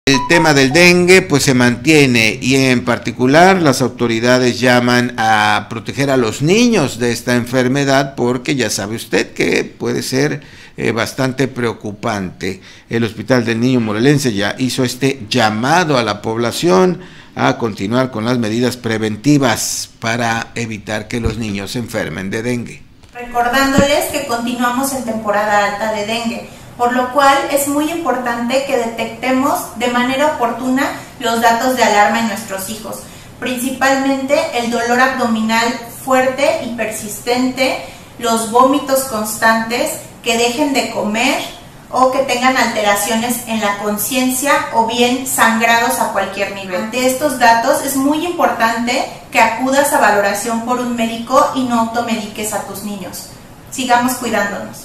El tema del dengue pues se mantiene y en particular las autoridades llaman a proteger a los niños de esta enfermedad porque ya sabe usted que puede ser bastante preocupante. El Hospital del Niño Morelense ya hizo este llamado a la población a continuar con las medidas preventivas para evitar que los niños se enfermen de dengue. Recordándoles que continuamos en temporada alta de dengue, por lo cual es muy importante que detectemos de manera oportuna los datos de alarma en nuestros hijos, principalmente el dolor abdominal fuerte y persistente, los vómitos constantes, que dejen de comer o que tengan alteraciones en la conciencia o bien sangrados a cualquier nivel. De estos datos es muy importante que acudas a valoración por un médico y no automediques a tus niños. Sigamos cuidándonos.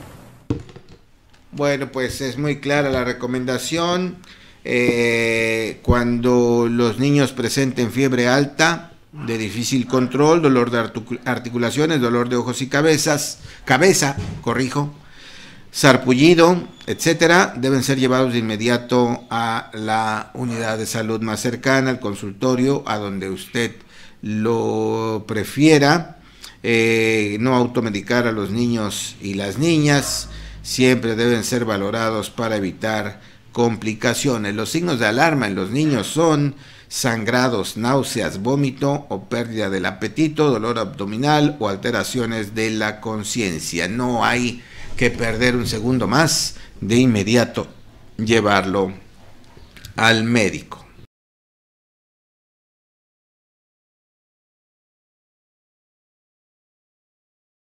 Bueno, pues es muy clara la recomendación. Cuando los niños presenten fiebre alta, de difícil control, dolor de articulaciones, dolor de ojos y cabeza, sarpullido, etcétera, deben ser llevados de inmediato a la unidad de salud más cercana, al consultorio, a donde usted lo prefiera. No automedicar a los niños y las niñas, siempre deben ser valorados para evitar complicaciones. Los signos de alarma en los niños son sangrados, náuseas, vómito o pérdida del apetito, dolor abdominal o alteraciones de la conciencia. No hay que perder un segundo más, de inmediato llevarlo al médico.